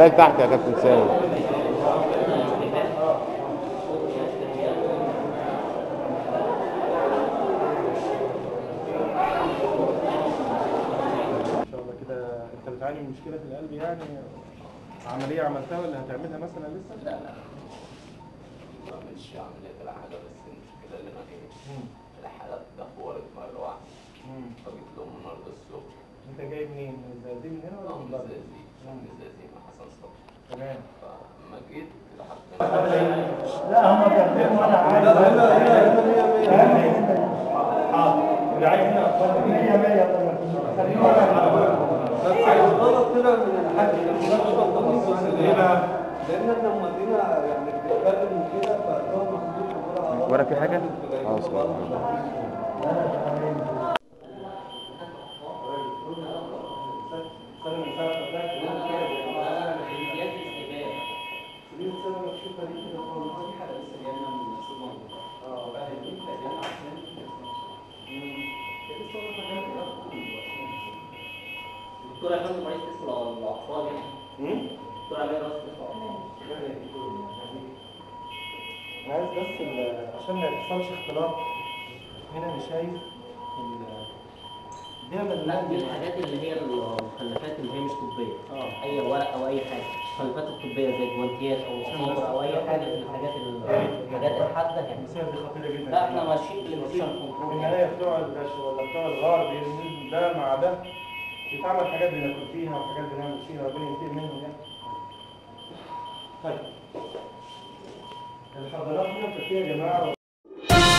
الباقي تحت يا كابتن سامي. انت بتعاني من مشكله في القلب يعني؟ عمليه عملتها ولا هتعملها مثلا لسه؟ لا ما بعملش عمليه ولا حاجه، بس المشكله اللي انا ايه، الحالات دهورت مره واحده، فجيت لهم النهارده الصبح. انت جاي منين؟ من الزقازيق من هنا ولا من بره؟ من الزقازيق مع حسن صبحي. تمام. فلما جيت لحد لا هم بيعملوا ولا عادي. لا حاضر. اللي عايز هنا 100 100 خلينا بس الغلط طلع من الحاج ليه بقى؟ لان احنا مودينا يعني بنتكلم وكده فهو محطوط وراك في حاجه؟ الدكتور عماد رئيس قسم الاطفال يعني. الدكتور عماد رئيس قسم الاطفال. عايز بس عشان ما يحصلش اختلاط. هنا انا شايف لا دي الحاجات اللي هي المخلفات اللي هي مش طبيه. اي ورق او اي حاجه، المخلفات الطبيه زي الجوانتيات او اصابع او اي حاجه من الحاجات الحاده يعني. المسائل دي خطيره جدا. لا احنا ماشيين بالانفكشن كنترول. النهايه بتوع الباشا ولا بتوع الغرب ينزل ده مع ده بيتعمل حاجات بناكل فيها وحاجات بنعمل فيها ربنا ينتقم منهم يعني. طيب الحضارات هنا فيها يا جماعه